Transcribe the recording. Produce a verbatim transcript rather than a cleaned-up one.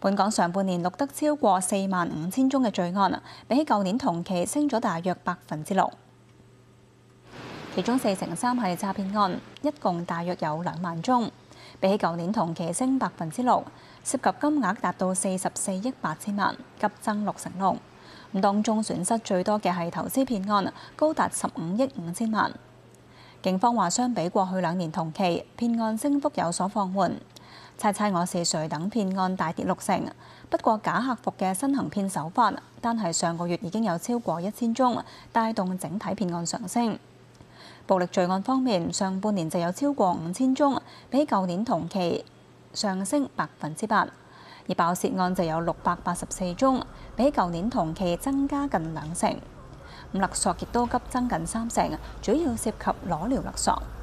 本港上半年錄得超過四萬五千宗嘅罪案，比起舊年同期升咗大約百分之六。其中四成三係詐騙案，一共大約有兩萬宗，比起舊年同期升百分之六，涉及金額達到四十四億八千萬，急增六成六。咁當中損失最多嘅係投資騙案，高達十五億五千萬。警方話，相比過去兩年同期，騙案升幅有所放緩。猜猜我是誰等騙案大跌六成，不過假客服嘅新行騙手法，單係上個月已經有超過一千宗，帶動整體騙案上升。暴力罪案方面，上半年就有超過五千宗，比舊年同期上升百分之八；而爆竊案就有六百八十四宗，比舊年同期增加近兩成。咁勒索亦都急增近三成，主要涉及裸聊勒索。